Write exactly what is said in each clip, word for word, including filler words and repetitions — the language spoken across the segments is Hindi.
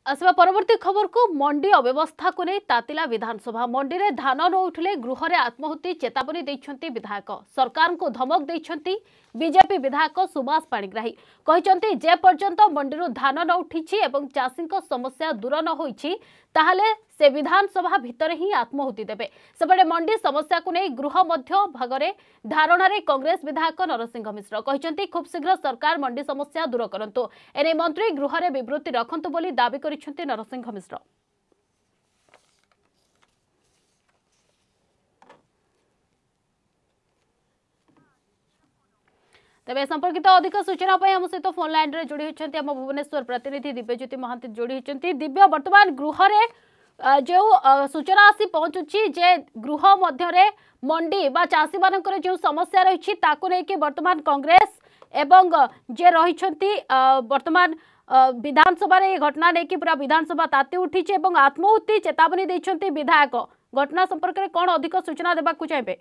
आसवा परवर्ती खबर को मंडी अव्यवस्था को नहीं तातिला विधानसभा मंडी में धान न उठिले गृह में आत्महत्या चेतावनी देइछंती विधायक सरकार को धमक देइछंती बीजेपी विधायक सुभाष पाणिग्राही कहते जे पर्यंत मंडी धान न उठी एवं चाषी समस्या दूर न होईछि ताहले से विधानसभा भितर ही आत्महुति देबे सेबडे मंडी समस्या को नहीं गृह मध्य भागरे धारणा रे कांग्रेस विधायक नरसिंह मिश्र कहते खूब शीघ्र सरकार मंडी समस्या दूर करंतु एने मंत्री गृह रे विवृत्ति रखंतु बोली दाबी करिसेंती नरसिंह मिश्र। तेज संपर्कित अधिक सूचना आम सहित फोन लाइन रे जोड़ी होती आम भुवनेश्वर प्रतिनिधि दिव्यज्योति महांती जोड़ी होती। दिव्य वर्तमान गृह रे जो सूचना आसी पहुंचुची जे गृह मध्य मंडी बा चाषी मानकर जो समस्या रही ताकू लेकिन वर्तमान कांग्रेस एवं जे रही वर्तमान विधानसभा ये घटना लेकिन पूरा विधानसभा ताती उठी एवं आत्महत्या चेतावनी देइछंती विधायक घटना संपर्क में कौन अधिक सूचना देबा को चाहिए?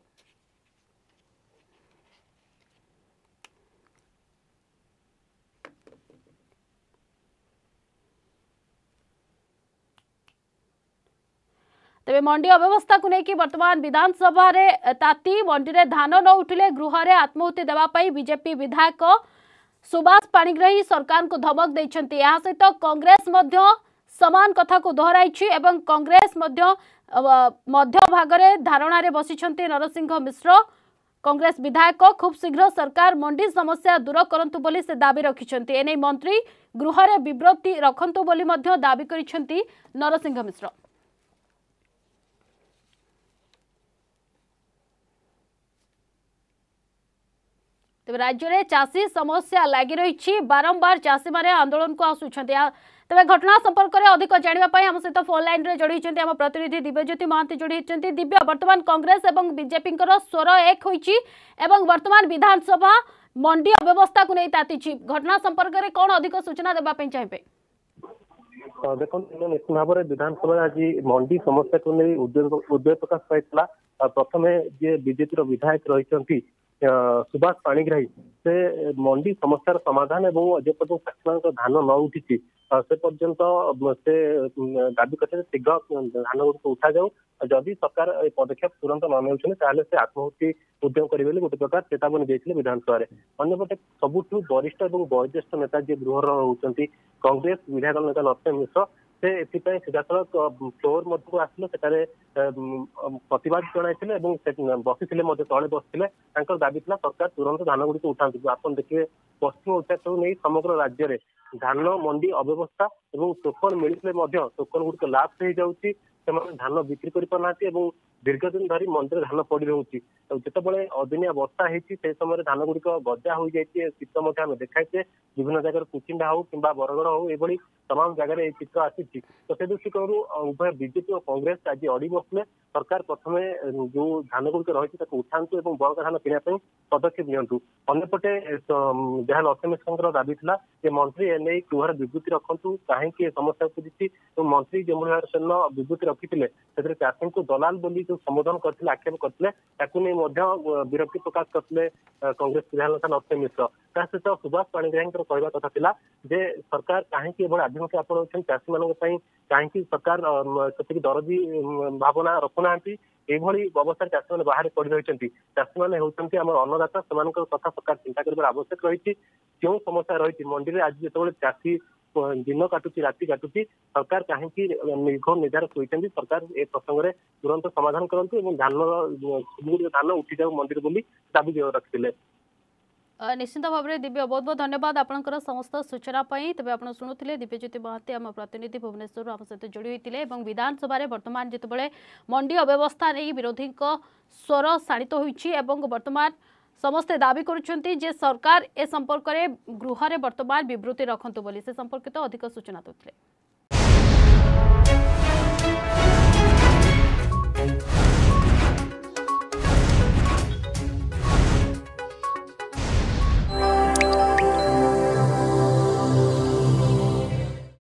तेरे मंडी अव्यवस्था को लेकिन वर्तमान विधानसभा रे ताती मंडी रे धान न उठिले गृह रे आत्महत्या देवा पई बीजेपी विधायक सुभाष पाणिग्राही सरकार को धमक देइछंती। या सहित कांग्रेस मध्य समान कथा को दोहराइछि एवं कांग्रेस मध्य मध्य भाग रे धारणा रे बसिछंती नरसिंह मिश्र कांग्रेस विधायक खूब शीघ्र सरकार मंडी समस्या दूर करंतु बोली से दाबी रखिछंती एने मंत्री गृह रे विवृत्ति रखंतु बोली मध्य दाबी करिछंती नरसिंह मिश्र। तेज राज्य में चाषी समस्या लगी रही बारंबार चाषी माने आंदोलन को आसुंच तेज घटना संपर्क में अधिक जानापी आम सहित फोन लाइन रे जोड़ी होती आम प्रतिनिधि दिव्यज्योति महांती जोड़ी होती। दिव्य वर्तमान कांग्रेस और बीजेपी स्वर एक होती वर्तमान विधानसभा मंडी अव्यवस्था को नहीं ताती घटना संपर्क में कौन अधिक सूचना देवाई चाहिए? देखो निश्चित भाव में विधानसभा आज मंडी समस्या को नहीं उद्वेग प्रकाश पाई प्रथम जे बीजेपी विधायक रही सुभाष पाणिग्राही से मंडी समस्यार समाधान एवं जे पर्यटन चाषी धान न उठी से पर्यंत से दाबी करते शीघ्र धान गुड़िक उठा जाऊ जदि सरकार पदक्षेप तुरंत न ने से आत्महत्या उद्यम करेंगे गोटे प्रकार चेतावनी देते विधानसभा अंपटे सबुठ वरिष्ठ और वयोज्येष्ठ नेता जी गृह होती कांग्रेस विधायक नेता नरसिंह मिश्र से सीधासल फ्लोर मध्य आसिले प्रतिवाद जन बसी तले बसते दाबी था सरकार तुरंत धान गुड़िक उठाते आप देखिए पश्चिम ओडिशा को नहीं समग्र राज्य में धान मंडी अव्यवस्था और टोकन मिलते टोकन गुड़िक लाप्स हो जाऊँगी धान बिक्री कर दीर्घ दिन धरी मंडी धान पड़ रही जिते अदिनिया वर्षा होती से समय धान गुड़िक गजा हो जाए चित्र आम देखाइचे विभिन्न जगह कुचिंडा हो कि बरगड़ हो ये तमाम जगह चित्र आसी तो से दृष्टिकोण उभय बीजेपी और कांग्रेस आज अड़ी बसले सरकार प्रथम जो धान गुड़िक रही उठातु और बड़का धान किनापी पदक्षेप नियंतु अंपटे जहाँ नरसिंह मिश्र दाबी था मंत्री एने गृह विवृत्ति रखु कहीं समस्या पूछी मंत्री जो भाव विवृत्ति रखी चाषी को दलाल बोली जो संबोधन करते आक्षेप करते विरक्ति प्रकाश करते कांग्रेस विधायक नेता नरसिंह मिश्र ता सहित सुभाष पाणिग्राही कहवा कथा था जे सरकार कहीं आभिमुख्य आपड़ चाषी मान कहीं सरकार से दरदी भावना रखुना यही अवस्था चाषी मैंने बाहर पड़ रही चाषी मैंने होती आम अन्नदाता से कथा सरकार चिंता कर आवश्यक रही क्यों समस्या रही मंडी में आज जो चाषी दिन काटुची राति काटुची सरकार कहीं निर्घर निधार शोती सरकार ए प्रसंग में तुरंत समाधान करूँ धान धान उठी जाऊ मंदिर बोली दाबी रखिले। निश्चित भाव में दिव्य बहुत बहुत धन्यवाद आपंकर समस्त सूचना तेज आप शुणुते दिव्यज्योति महांती आम प्रतिनिधि भुवनेश्वर आम सहित जोड़ी होते विधानसभा वर्तमान जिते मंडी अव्यवस्था नहीं विरोधी स्वर शाणित होती वर्तमान समस्ते दाबी करुछंती जे सरकार ए संपर्क में गृह रे वर्तमान विवृत्ति रखंतु बोली से संपर्कित अधिक सूचना देते।